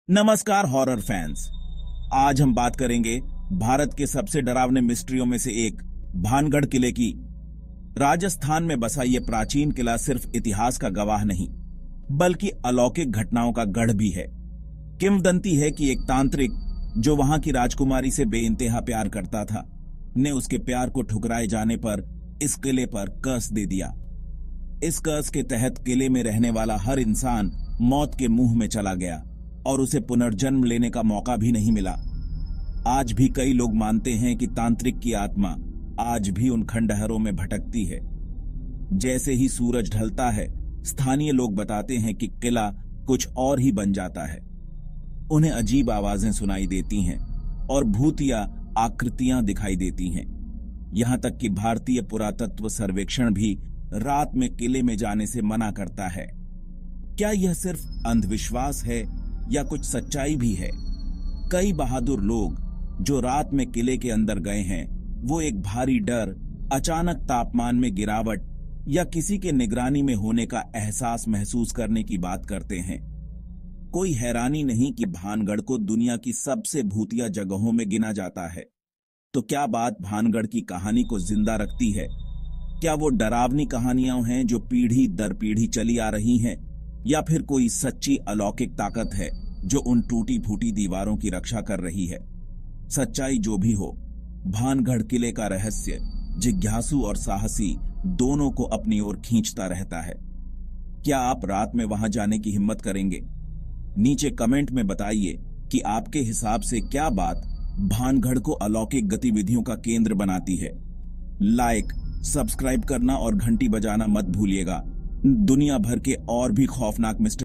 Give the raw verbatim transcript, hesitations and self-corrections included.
नमस्कार horror fans. आज हम बात करेंगे भारत के सबसे डरावने मिस्ट्रियों में से एक भानगढ़ किले की। राजस्थान में बसा यह प्राचीन किला सिर्फ इतिहास का गवाह नहीं बल्कि अलौकिक घटनाओं का गढ़ भी है। किंवदंती है कि एक तांत्रिक जो वहां की राजकुमारी से बेइंतहा प्यार करता था ने उसके प्यार को ठुकराए जाने पर इस किले पर कर्स दे दिया। इस कर्स के तहत किले में रहने वाला हर इंसान मौत के मुंह में चला गया और उसे पुनर्जन्म लेने का मौका भी नहीं मिला। आज भी कई लोग मानते हैं कि तांत्रिक की आत्मा आज भी उन खंडहरों में भटकती है। जैसे ही सूरज ढलता है, स्थानीय लोग बताते हैं कि किला कुछ और ही बन जाता है। उन्हें अजीब आवाजें सुनाई देती हैं और भूतिया आकृतियां दिखाई देती हैं। यहां तक कि भारतीय पुरातत्व सर्वेक्षण भी रात में किले में जाने से मना करता है। क्या यह सिर्फ अंधविश्वास है या कुछ सच्चाई भी है? कई बहादुर लोग जो रात में किले के अंदर गए हैं, वो एक भारी डर, अचानक तापमान में गिरावट या किसी के निगरानी में होने का एहसास महसूस करने की बात करते हैं। कोई हैरानी नहीं कि भानगढ़ को दुनिया की सबसे भूतिया जगहों में गिना जाता है। तो क्या बात भानगढ़ की कहानी को जिंदा रखती है? क्या वो डरावनी कहानियां हैं जो पीढ़ी दर पीढ़ी चली आ रही हैं, या फिर कोई सच्ची अलौकिक ताकत है जो उन टूटी फूटी दीवारों की रक्षा कर रही है? सच्चाई जो भी हो, भानगढ़ किले का रहस्य जिज्ञासु और साहसी दोनों को अपनी ओर खींचता रहता है। क्या आप रात में वहां जाने की हिम्मत करेंगे? नीचे कमेंट में बताइए कि आपके हिसाब से क्या बात भानगढ़ को अलौकिक गतिविधियों का केंद्र बनाती है। लाइक, सब्सक्राइब करना और घंटी बजाना मत भूलिएगा। दुनिया भर के और भी खौफनाक मिस्टर